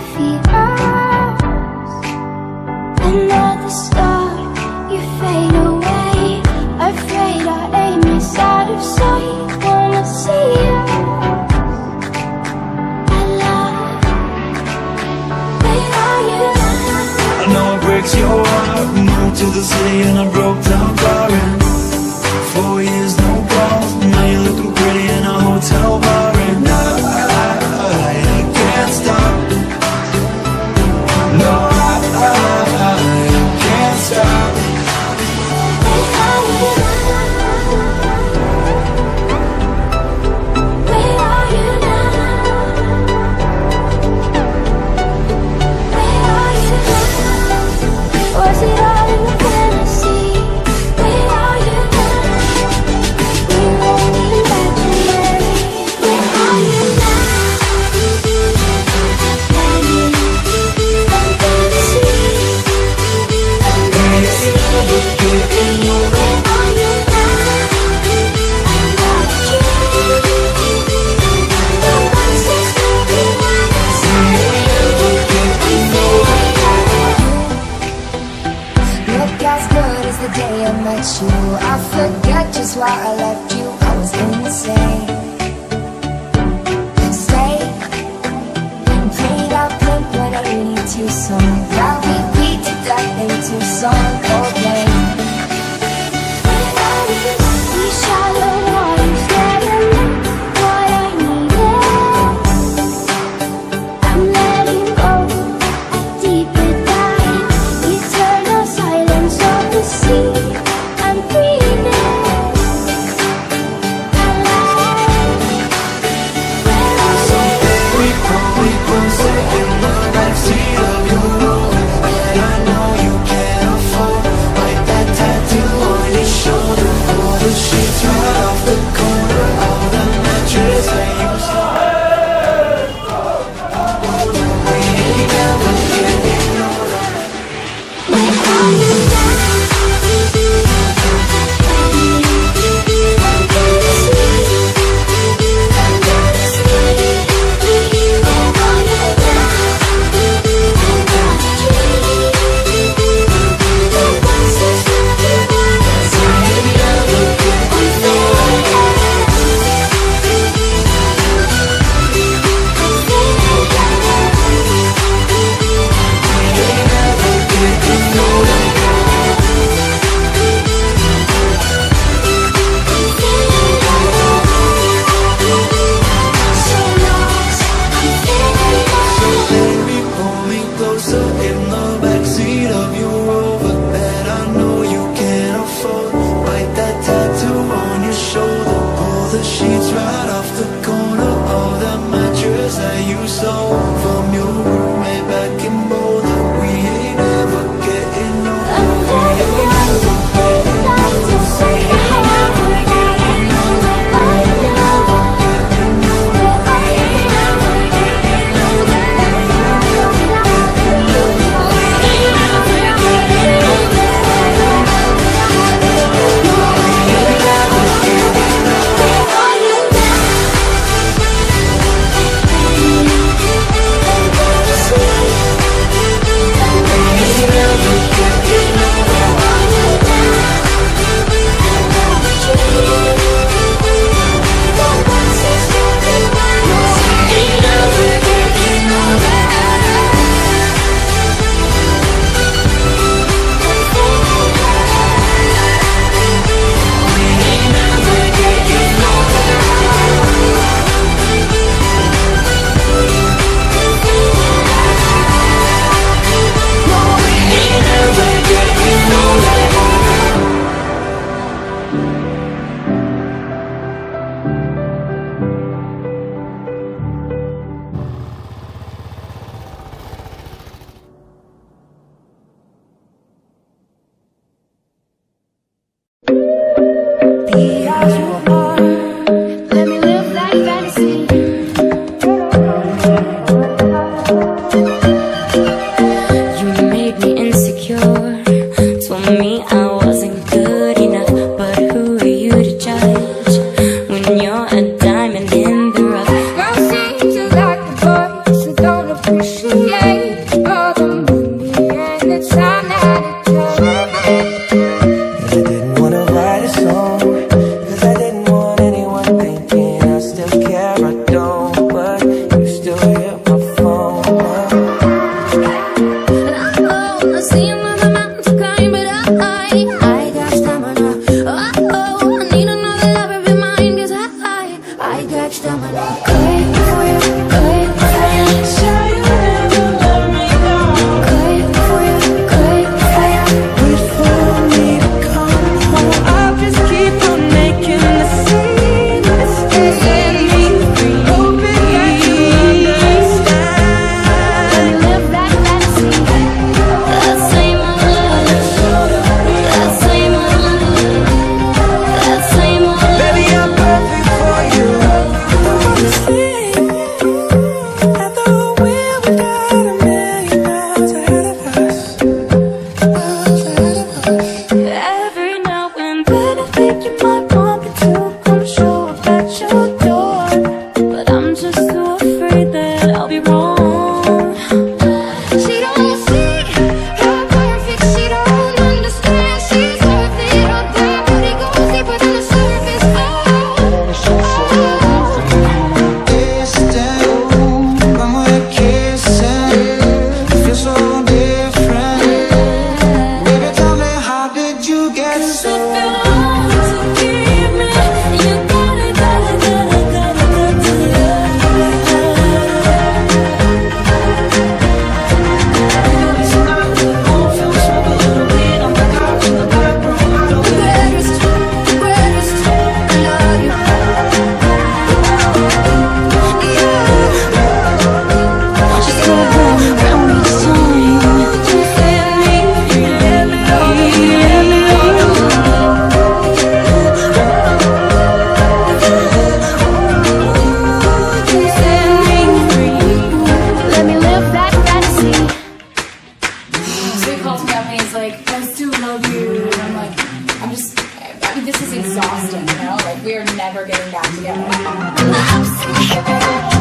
defeat us. Another star, you fade away. Afraid our aim is out of sight. Wanna see you alive. Where are you now? I know it breaks your heart. We moved to the city in a broke down car, and 4 years no calls. Now you're looking pretty in a hotel bar, and I can't stop. No, I can't stop. Where are you now? Where are you now? Where are you now? Was it all in a fantasy? Where are you now? We're only imaginary. Where are you now? Hanging from fantasy, from fantasy. Where are you now? I'm not a dream. No one says everyone is Look as good as the day I met you. I forget just why I left you. I was insane. Stay and play that Blink-182 song that we beat to death in Tucson. Coldplay. Where are you? These shallow waters never knew what I needed. I'm letting go, a deeper dive, eternal silence of the sea. I'm breathing alive. Where are you? We gon' say in the backseat of your room. appreciate all the money and the time that it took. And I didn't wanna write a song, 'cause I didn't want anyone thinking I still care, I don't. But you still hit my phone. And I know I see another mountain to climb, but I got stamina. Oh, I need another lover in mine, 'cause I got stamina. Good for you, good for you. Say you never let me go. Good for you, good for you. Wait for me to come home. I'll just keep on making the same mistakes. Set me free, hoping that you understand. Live that fantasy. That same old love. That same old love. That same old love. Baby, I'm perfect for you. I thought we got a million miles ahead of us. Every now and then I think you might want me to come show up at your door, but I'm just too afraid that I'll be wrong. She don't see how perfect, she don't understand. She's worth it all that, but it goes deeper than the surface. Distant, when we're kissing, it feels so different. Baby, tell me, how did you get so? This is exhausting, you know? Like, we are never getting back together. I'm